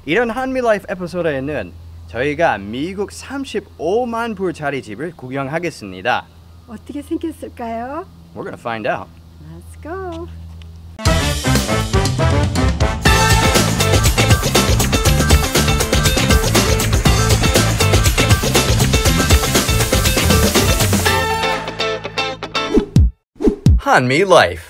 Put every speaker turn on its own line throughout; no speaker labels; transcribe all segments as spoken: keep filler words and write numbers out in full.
이런 한미 라이프 에피소드에는 저희가 미국 삼십오만 불짜리 집을 구경하겠습니다.
어떻게 생겼을까요?
We're gonna find out.
Let's go.
한미 라이프.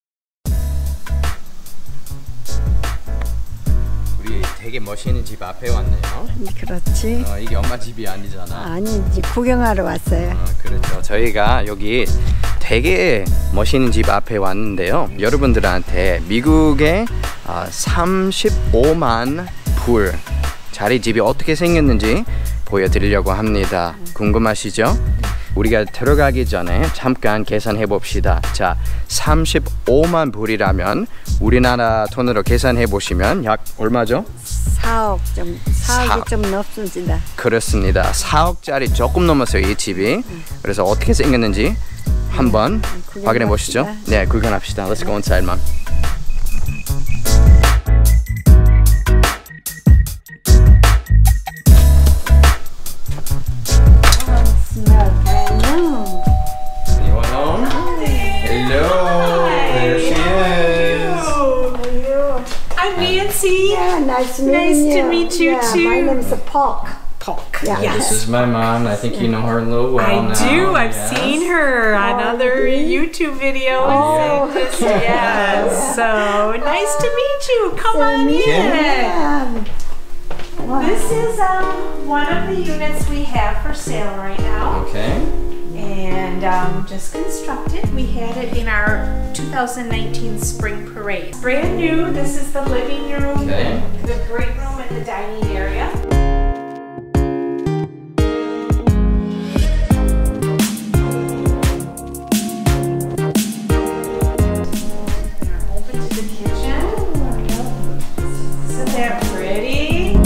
우리 되게 멋있는 집 앞에 왔네요.
그렇지.
어, 이게 엄마 집이 아니잖아.
아니, 이제 구경하러 왔어요.
어, 그렇죠. 저희가 여기 되게 멋있는 집 앞에 왔는데요. 여러분들한테 미국의 어, 삼십오만 불짜리 집이 어떻게 생겼는지 보여드리려고 합니다. 궁금하시죠? 우리가 들어가기 전에 잠깐 계산해 봅시다. 자, 삼십오만 불이라면 우리나라 돈으로 계산해 보시면 약 얼마죠?
사억 좀, 사억이
사억.
좀 넘습니다.
그렇습니다. 사억짜리 조금 넘었어요, 이 집이. 그래서 어떻게 생겼는지 한번
네,
확인해 보시죠. 네, 구경합시다. Let's go inside, mom.
Yeah, nice to meet
Nice
you.
to meet you
yeah,
too.
My name is Polk.
Polk.
Yeah.
Yes.
This is my mom. I think you know her a little well
I
now.
do. I've
Yes.
seen her on
Oh,
other
really?
YouTube videos.
Oh,
and just-
okay.
yes. So nice to meet you. Come on in.
Yeah. Wow.
This is um, one of the units we have for sale right now.
Okay.
And um, just constructed. We had it in our two thousand nineteen spring parade. Brand new. This is the living room,
Okay.
the great room, and the dining area. Open to the kitchen. Isn't that pretty?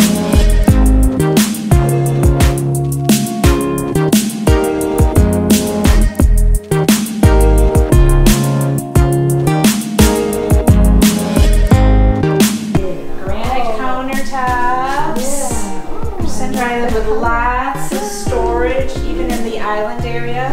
Granite countertops. Center island with lots of storage, even in the island area.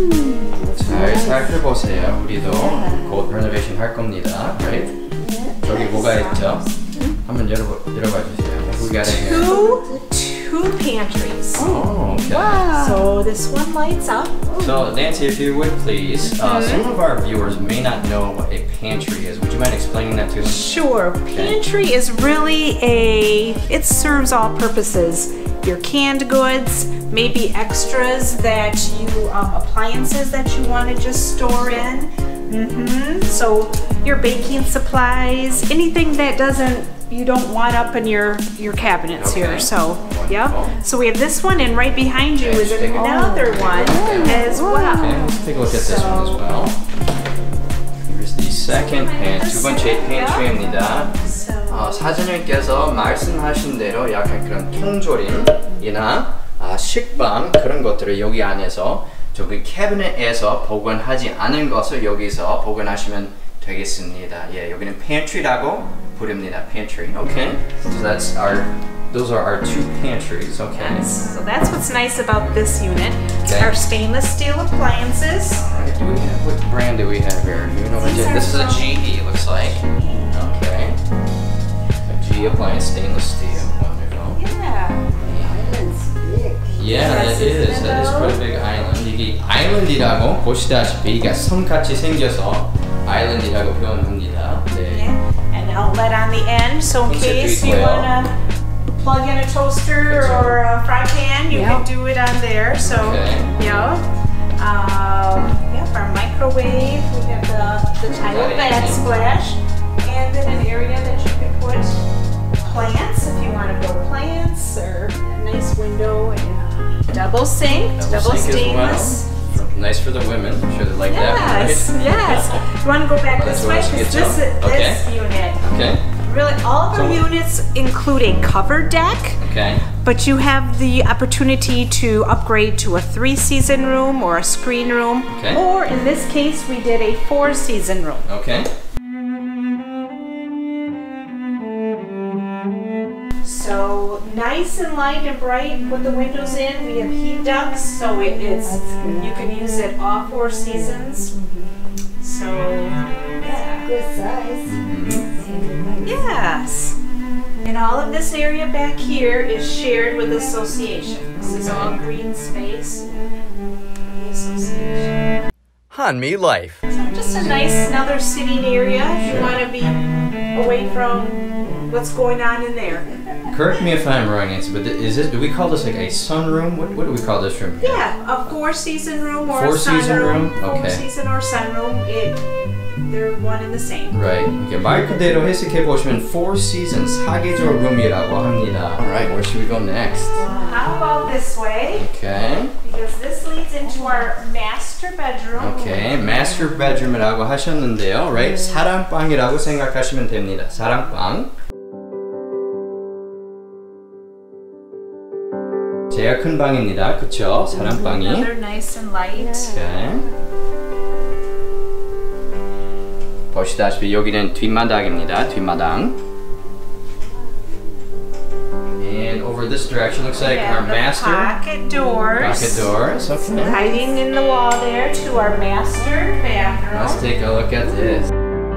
잘 살펴보세요. 우리도 곧 renovation 할 겁니다. Right? 저기 뭐가 있죠? 한번 열어 열어봐 주세요. We got it here.
Two, two pantries.
Oh, okay.
So this one lights up.
So Nancy, if you would please, uh, some of our viewers may not know what a pantry is. Would you mind explaining that to them?
Sure. Pantry is really a, it serves all purposes. Your canned goods, maybe extras that you, um, appliances that you want to just store in. Mm-hmm. So your baking supplies, anything that doesn't, you don't want up in your, your cabinets
Okay.
here. So, yeah.
Wonderful.
So we have this one, and right behind you
Okay,
is
let's take a look.
another one as well.
Okay, let's take a look at this one as well. Here's the second pantry. 두 번째 pantry입니다. 어, 사장님께서 말씀하신 대로 약간 그런 통조림이나 아, 식빵 그런 것들을 여기 안에서 저기 캐비넷에서 보관하지 않은 것을 여기서 보관하시면 되겠습니다. 예, 여기는 pantry라고 부릅니다. Pantry, okay? So that's our, those are our two pantries, okay?
Yes. So that's what's nice about this unit.
Okay.
Our stainless steel appliances.
Alright, do we have, what brand do we have here? Do you know what it is? This is a G E, it looks like. Okay. A G E appliance, stainless steel. Wonderful.
Yeah.
Yeah, that is. That is quite a big island. 이게 아일랜드라고 보시다시피 이게 섬같이 생겨서 아일랜드라고 표현합니다. 네.
Yeah. An outlet on the end, so in
Looks like
case
we
you
will.
want to plug in a toaster
That's
or a fry pan, you
Yep.
can do it on there. So,
Okay.
yeah. Um, yep, our microwave. We have the, the tile
Got it.
backsplash. And then an area that you can put plants if you want to grow plants, or a nice window and a double sink, double,
sink
stainless.
as well. Nice for the women. I'm sure they like
Yes,
that, right?
yes. You want to go back
Oh,
this
that's
way?
what else you
Because
get
this,
to?
this
Okay.
unit,
Okay.
really all of our
So-
units include a covered deck,
Okay.
but you have the opportunity to upgrade to a three-season room or a screen room,
Okay.
or in this case, we did a four-season room.
Okay.
So So nice and light and bright with the windows in. We have heat ducts, so it, it's you can use it all four seasons. So yeah.
Good size.
Yes. And all of this area back here is shared with the association. This is all green space. The association.
Hanmi Life.
So just a nice another sitting area if you want to be away from what's going on in there.
Correct me if I'm wrong, Nancy, but is this, do we call this like a sunroom? What, what do we call this room?
Yeah, a four season room or
Four
a sunroom.
season room?
Four
Okay.
season or sunroom. It, they're one and the same.
Right. 이렇게 말 그대로 해석해 보시면 Four Seasons 사계절 룸이라고 합니다. Alright, where should we go next?
How about this way?
Okay.
Because this leads into our master bedroom.
Okay. Master bedroom이라고 하셨는데요. Right? 사랑방이라고 생각하시면 됩니다. 사랑방. 제일 큰 방입니다. 그쵸? 사랑방이.
Another nice and light.
Okay. 보시다시피 여기는 뒷마당입니다. 뒷마당. And over this direction looks like
Yeah,
our
the
master
pocket doors.
pocket doors. Okay.
Hiding in the wall there to our master bathroom.
Let's take a look at this.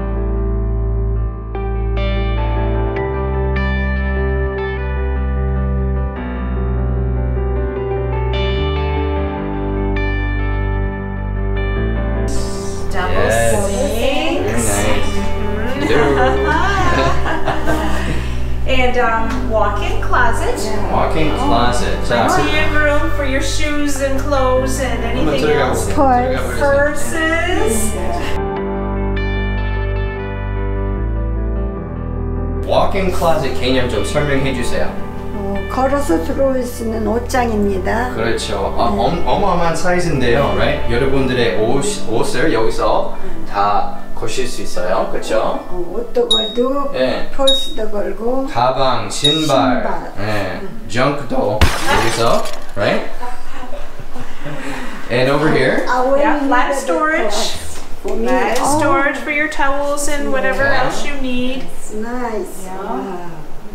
Double
Yes.
sink.
Very nice.
And um, walk-in closet.
Walk-in closet. 자,
Plenty of room for your shoes and clothes and
한번
anything
들어가
else.
볼게요. 들어가 보겠습니다.
Purses.
Walk-in closet 개념 좀 설명해 주세요.
어, 걸어서 들어올 수 있는 옷장입니다.
그렇죠. 어, 엄, 어마어마한 사이즈인데요, right? 여러분들의 옷, 옷을 여기서 다 거실 수 있어요, 그렇죠?
어, 옷도 걸고,
예.
펄스도 걸고.
가방, 신발,
신발.
예, 정크도 여기서, right? And over here,
Yeah, flat storage. Flat
Oh,
storage for your towels and whatever
Yeah.
else you need.
it's nice. Wow.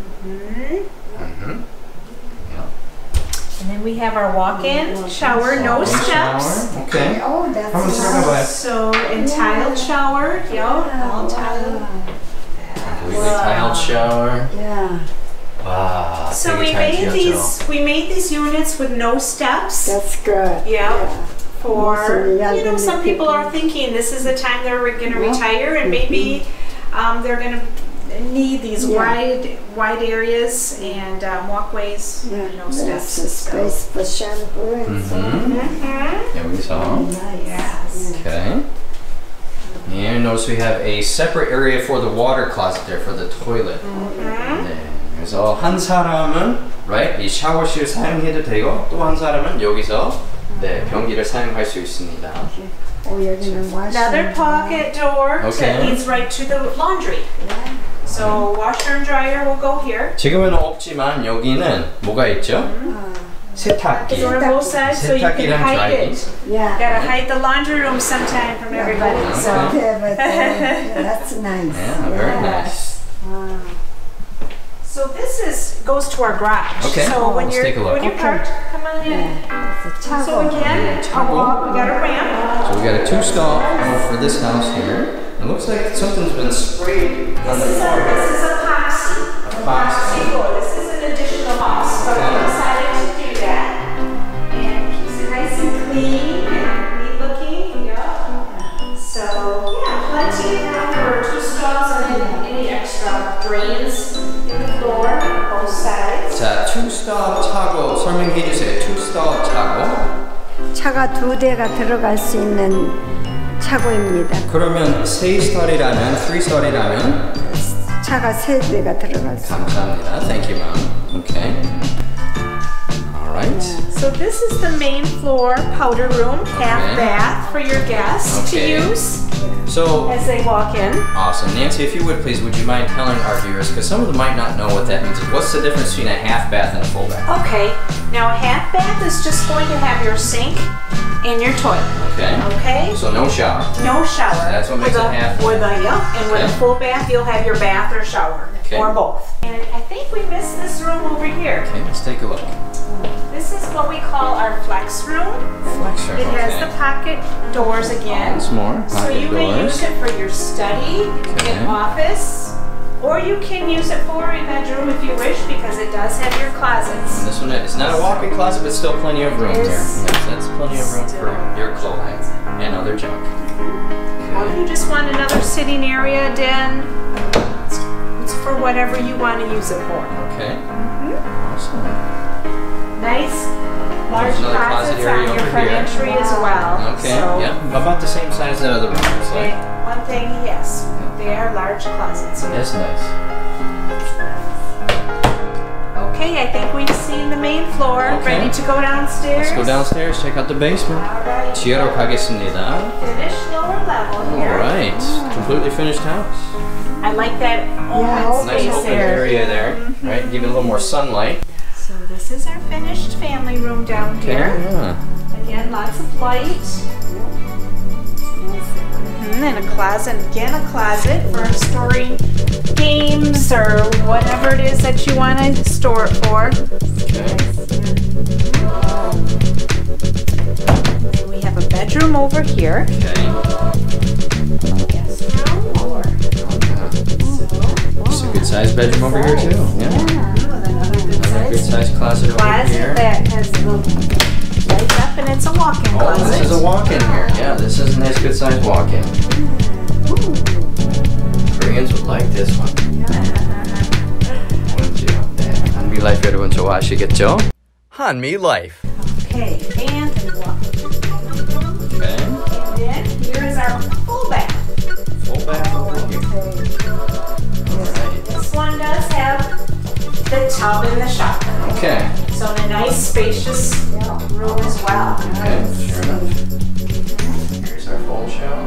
And then we have our walk-in shower, no steps.
shower. Okay.
Oh, that's
한번 들어가
nice.
봐요.
So, and tiled shower, yeah, all tiled.
We have tiled shower.
Yeah,
와,
So
되게
we
잘
made
지었죠.
these, we made these units with no steps.
that's good.
Yeah. For,
Mostly, yeah,
you know,
then
some
they
people
pick
are thinking this is the time they're going to
Yeah.
retire, and maybe um, they're going to need these
Yeah.
wide, wide areas and um, walkways,
Yeah,
no
there's
steps.
a space for shampoo and so on.
Mhm.
여기서.
Nice.
Yes.
Okay. And notice we have a separate area for the water closet there, for the toilet. 네. 그래서 한 사람은 right, 이 샤워실 사용해도 되고 또 한 사람은 여기서 네, 변기를 사용할 수 있습니다.
Oh, 여기는 washing.
Another pocket door
Okay.
that leads right to the laundry. So washer and dryer will go here.
지금은 없지만 여기는 뭐가 있죠? 세탁기.
Door on both sides, so you can
세탁기랑
hide
드라이기.
it.
Yeah.
Gotta hide the laundry room sometime from everybody. So.
Okay, but uh, yeah, that's nice.
Yeah, very nice.
Wow.
So this is goes to our garage.
Okay,
So when
let's
you're
take a look.
when you're
Okay.
parked, come on in.
It's a
So
towel.
again, a walk. We got a ramp.
So we got a two stall for this house here. It looks like something's been sprayed on the
This is a,
floor.
this is epoxy.
Epoxy.
floor. This is an additional box, but we
Okay.
decided to do that, and keeps it nice and clean and neat looking. Yeah. So yeah, plenty of room for two stalls and then any extra drains in the floor, both sides.
자, two stall 차고 설명해 주세요. two stall 차고.
차가 두 대가 들어갈 수 있는 차고입니다.
그러면 세 스타일이라면, three 스타일이라면
차가 세 대가 들어갈 수.
감사합니다. Thank you, mom. Okay. All right.
So this is the main floor powder room, half
Okay.
bath for your guests
Okay.
to use
So
as they walk in.
awesome, Nancy. If you would please, would you mind telling our viewers, because some of them might not know what that means. What's the difference between a half bath and a full bath?
Okay, now a half bath is just going to have your sink and your toilet.
Okay.
Okay?
So no shower.
No shower.
That's what makes
with
it
a,
half.
With a, yep, and with
Okay.
a full bath, you'll have your bath or shower.
Okay. Okay.
or both. And I think we missed this room over here.
Okay, let's take a look.
This is what we call our flex room.
Flex room,
It has
okay.
the pocket doors again.
Once more,
So
pocket
you may
doors.
use it for your study,
Okay.
an office, or you can use it for a bedroom if you wish, because it does have your
And
closets.
this one is not a walk-in closet, but still plenty of room
It
here.
is
Yes, that's plenty of room for your clothing and other junk.
Or if you just want another sitting area, den, it's, it's for whatever you want to use it for.
Okay. Awesome.
Nice large
There's another closet
closets
area
on your
over
front
here.
entry as well.
Okay.
So
Yeah. About the same size as that other room. Looks
they-
like.
one thing, yes, they are large closets.
That's nice.
Okay, I think we've seen the main floor.
Okay.
Ready to go downstairs?
Let's go downstairs. Check out the basement.
Alright.
지하로 가겠습니다.
Finished lower level
All
here.
right. Completely finished house.
I like that open
open
Nice
space
open
there.
area there. Right. Give it a little more sunlight.
So this is our finished family room down here.
Yeah.
Again, lots of light. Mhm, and a closet, again a closet for storing games or whatever it is that you want to store it for.
Okay.
And we have a bedroom over here.
Okay.
Guest room or
It's a good sized bedroom over here too. Yeah.
another good
Another good
size
sized closet over
closet
here.
that has the lights up, and it's a walk-in
Oh,
closet.
this is a walk-in here. Yeah, this is a nice good sized walk-in. Koreans would like this one. wouldn't you? 네, 한미 라이프 여러분 좋아하시겠죠? 한미 라이프.
Okay, and
Okay.
And then here is our full bath.
Full bath over here. Alright.
This one does have the tub and the shower.
Okay.
So in a nice spacious room as well.
Okay, sure enough. Here's our full shower.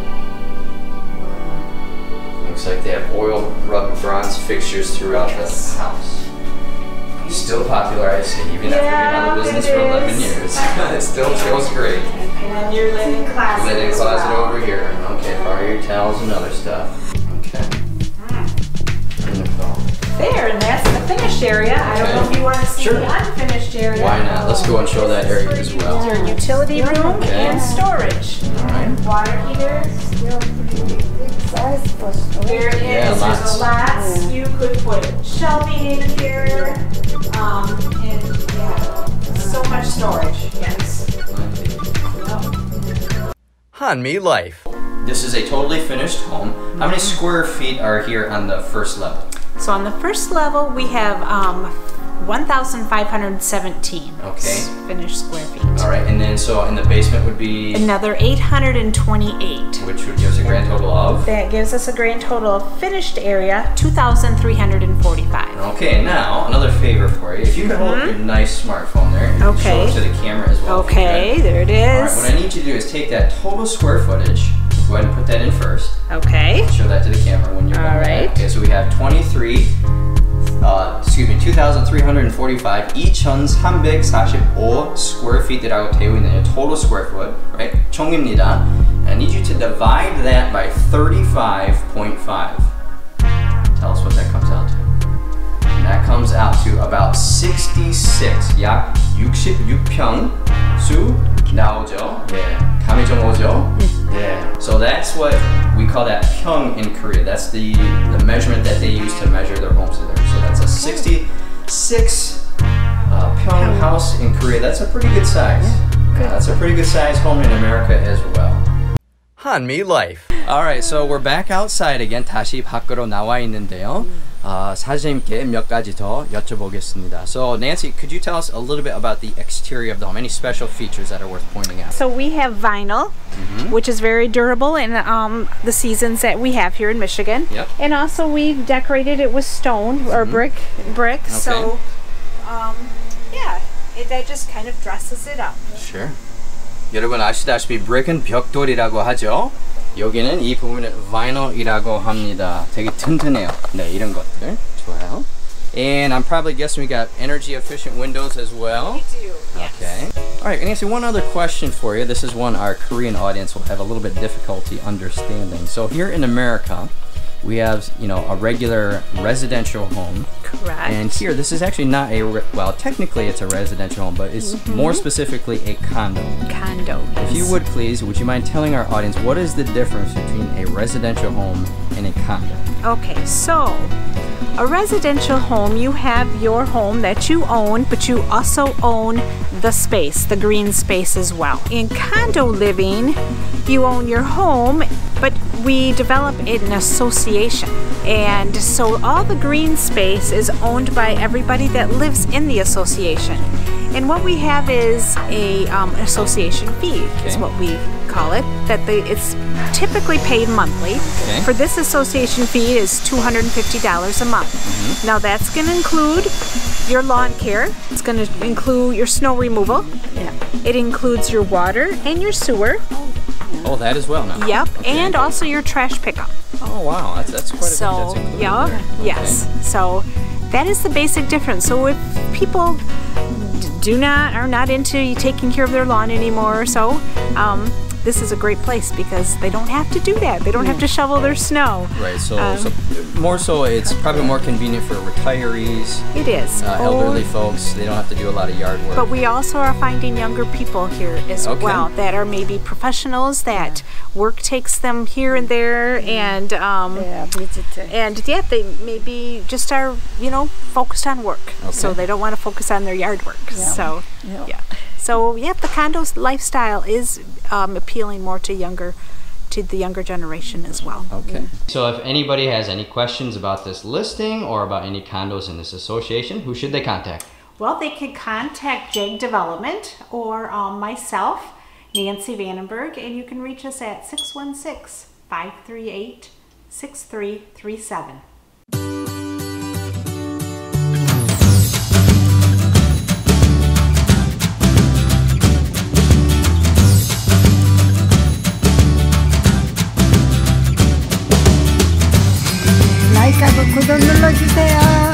Looks like they have oil rubbed bronze fixtures throughout
Yes.
the house. Still popular, I see, even after being on the
Yeah,
business
it
for eleven
is.
years. It still feels great.
And then your linen closet.
Linen
as
closet
well.
over here. Okay, for all your towels and other stuff. Okay. Wonderful.
There, and that's the finished area. I don't know if you want to see
Sure.
the unfinished area.
Why not? Let's go and show that area as well.
Your utility room
Okay.
and storage.
Alright.
Water heaters.
Still pretty big size for
There it
storage.
is.
Yeah,
There's
lots.
a lots. You could put shelving in here. Um, and yeah, so much storage. Yes.
Hanmi Life. This is a totally finished home. How many square feet are here on the first level?
So on the first level, we have um, one thousand five hundred seventeen
Okay.
finished square feet.
All right, and then so in the basement would be,
Another eight hundred twenty-eight.
which would give us a grand total of?
That gives us a grand total of finished area, two thousand three hundred forty-five.
Okay, now another favor for you. If you could hold up your nice smartphone there and
Okay.
show it to the camera as well. if you
Okay,
could.
there it
All right,
is.
what I need you to do is take that total square footage. Go ahead and put that in first.
Okay.
Show that to the camera when you're
All
done with that.
right.
Okay, so we have twenty-three, uh, excuse me, two thousand three hundred forty-five, 이천삼백사십오 square feet이라고 되어 있는 total square foot, right? 총입니다. And I need you to divide that by thirty-five point five. Tell us what that comes out to. And that comes out to about sixty-six, 약 육십육 평수 나오죠? 예, 감이 좀 오죠? Yeah. So that's what we call that 평 in Korea. That's the the measurement that they use to measure their homes there. So that's a sixty-six uh, 평 house in Korea. That's a pretty good size. Yeah, that's a pretty good size home in America as well. 한미 Life. Alright, so we're back outside again. 다시 밖으로 나와 있는데요. Uh, 사장님께 몇 가지 더 여쭤보겠습니다. So Nancy, could you tell us a little bit about the exterior of the home? Any special features that are worth pointing out?
So we have vinyl, which is very durable in um, the seasons that we have here in Michigan.
Yep.
And also we've decorated it with stone or brick, brick. So, um, yeah, it, that just kind of dresses it up.
Sure. 여러분 아시다시피 brick은 벽돌이라고 하죠. 여기는 이 부분을 vinyl이라고 합니다. 되게 튼튼해요. 네, 이런 것들 좋아요. And I'm probably guessing we got energy efficient windows as well.
We do, yes.
Okay. All right, Nancy, one other question for you. This is one our Korean audience will have a little bit difficulty understanding. So here in America, we have, you know, a regular residential home.
Correct.
And here, this is actually not a, re well, technically it's a residential home, but it's mm-hmm. more specifically a condo.
Condo.
If you would please, would you mind telling our audience what is the difference between a residential home and a condo?
Okay, so a residential home, you have your home that you own, but you also own the space, the green space as well. In condo living, you own your home, but we develop an association. And so all the green space is owned by everybody that lives in the association. And what we have is a um, association fee, okay. is what we call it. That the, it's typically paid monthly.
Okay.
For this association fee is two hundred fifty dollars a month. Mm-hmm. Now that's going to include your lawn care. It's going to include your snow removal.
Yeah.
It includes your water and your sewer.
Oh, that as well now.
Yep,
okay.
And also your trash pickup.
Oh wow, that's that's quite a
so,
bit. That's
yeah,
okay.
yes. So that is the basic difference. So if people do not are not into taking care of their lawn anymore, so um, this is a great place because they don't have to do that. They don't have to shovel their snow.
Right. So,
um,
so more so, it's probably more convenient for retirees.
It is.
Uh, elderly oh, folks. They don't have to do a lot of yard work.
But we also are finding younger people here as
okay.
well that are maybe professionals that yeah. work takes them here and there, and um,
yeah,
and yeah, they maybe just are you know focused on work,
okay.
so they don't want to focus on their yard work.
Yeah.
So
yeah.
yeah. So yeah, the condo lifestyle is um, appealing more to younger, to the younger generation as well.
Okay. Mm-hmm. So if anybody has any questions about this listing or about any condos in this association, who should they contact?
Well, they can contact Jag Development or um, myself, Nancy Vandenberg, and you can reach us at six one six, five three eight, six three three seven.
라이크하고 구독 눌러주세요.